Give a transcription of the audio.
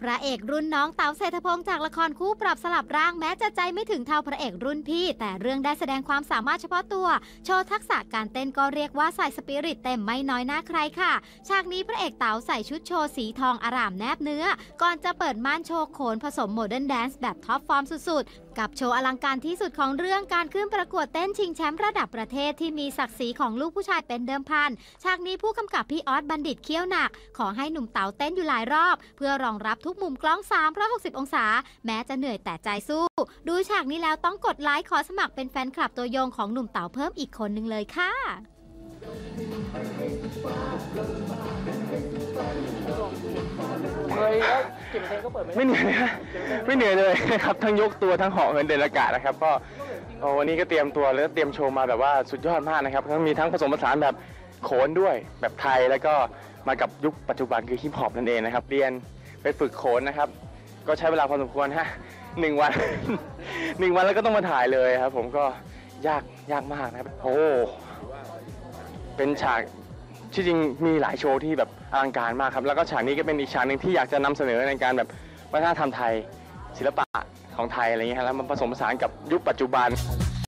พระเอกรุ่นน้องเต๋าเศรษฐพงศ์จากละครคู่ปรับสลับร่างแม้จะใจไม่ถึงเท่าพระเอกรุ่นพี่แต่เรื่องได้แสดงความสามารถเฉพาะตัวโชว์ทักษะการเต้นก็เรียกว่าใส่สปิริตเต็มไม่น้อยหน้าใครค่ะฉากนี้พระเอกเต๋าใส่ชุดโชว์สีทองอร่ามแนบเนื้อก่อนจะเปิดม่านโชว์โขนผสมโมเดิร์นแดนซ์แบบท็อปฟอร์มสุดๆกับโชว์อลังการที่สุดของเรื่องการขึ้นประกวดเต้นชิงแชมป์ระดับประเทศที่มีศักดิ์ศรีของลูกผู้ชายเป็นเดิมพันฉากนี้ผู้กำกับพี่ออสบัณฑิตเขี้ยวหนักขอให้หนุ่มเต๋าเต้นอยู่หลายรอบเพื่อรองรับทุกมุมกล้อง360องศาแม้จะเหนื่อยแต่ใจสู้ดูฉากนี้แล้วต้องกดไลค์ขอสมัครเป็นแฟนคลับตัวยงของหนุ่มเต๋าเพิ่มอีกคนนึงเลยค่ะไม่เหนื่อยนะไม่เหนื่อยเลยครับทั้งยกตัวทั้งเหาะเหินเดินอากาศนะครับก็วันนี้ก็เตรียมตัวแล้วเตรียมโชว์มาแบบว่าสุดยอดมากนะครับทั้งมีทั้งผสมผสานแบบโขนด้วยแบบไทยแล้วก็มากับยุคปัจจุบันคือฮิปฮอปนั่นเองนะครับเรียนไปฝึกโขนนะครับก็ใช้เวลาพอสมควรฮะ1 วัน 1 วันแล้วก็ต้องมาถ่ายเลยครับผมก็ยากมากนะครับโอ้เป็นฉากที่จริงมีหลายโชว์ที่แบบอลังการมากครับแล้วก็ฉากนี้ก็เป็นอีกฉากหนึ่งที่อยากจะนำเสนอในการแบบวัฒนธรรมไทยศิลปะของไทยอะไรเงี้ยแล้วมันผสมผสานกับยุคปัจจุบัน